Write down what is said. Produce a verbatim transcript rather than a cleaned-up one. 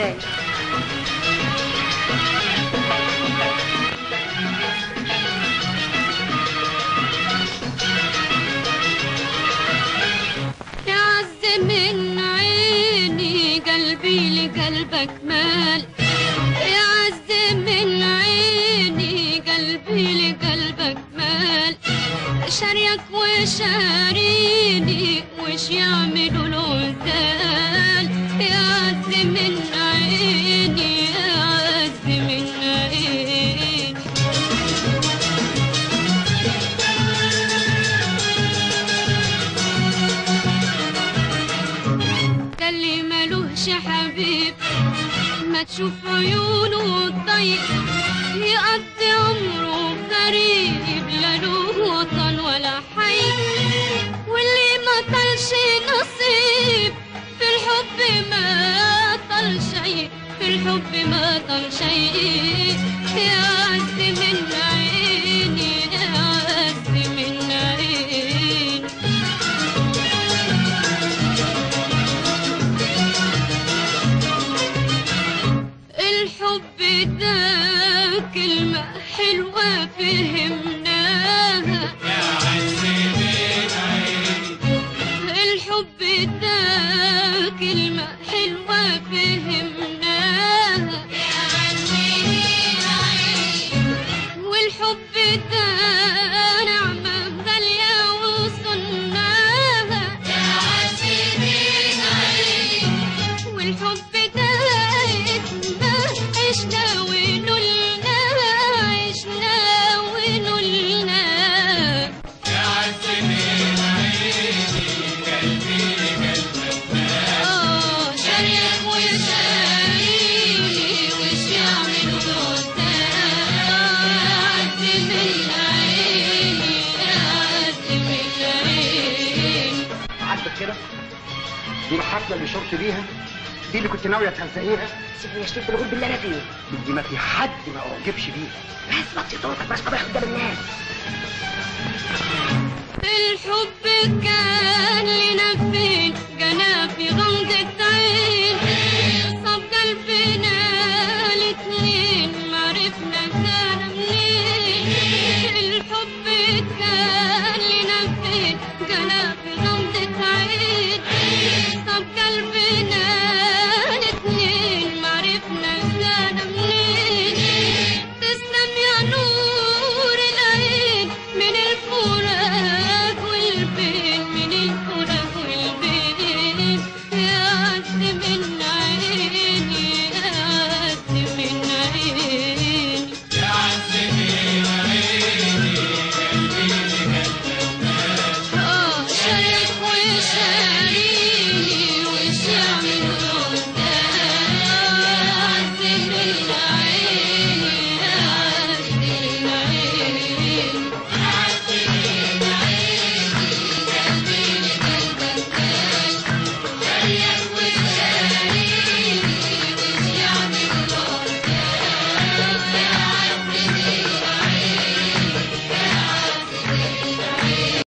ازاي؟ يعز من عيني قلبي لقلبك مال، يعز من عيني قلبي لقلبك مال، شاريك وشاريني وش يعملوا العزال، يعز من عيني يعز من عيني. ده اللي ملوش حبيب ما تشوف عيونه الضيق، يقضي عمره غريب لا له وطن ولا حي، واللي ما طلش نصيب في الحب ما طل شيء، في الحب ما طل شيء، يعز من عيني يعز من عيني. الحب ده كلمة حلوة فهمناها، يعز من عيني. الحب ده كلمة حلوة فهمناها، يعز من عيني. والحب ده نعمة غالية وصناها، يعز من عيني. والحب ده عشنا ونلنا عشنا ونلنا، يعز من عيني قلبي قلبك مال، اه شاريك وشاريني وش يعملوا العزال، يعز من عيني يعز من عيني. عاجبك كده؟ دي الحفله اللي شرت بيها؟ دي اللي كنت ناويه تهزقيها؟ سيبني اشتري الغول بالله انا فيه. دي ما في حد ما اعجبش بيها. بس وطي صوتك مش قبيح قدام الناس. الحب كان لنا فين جناح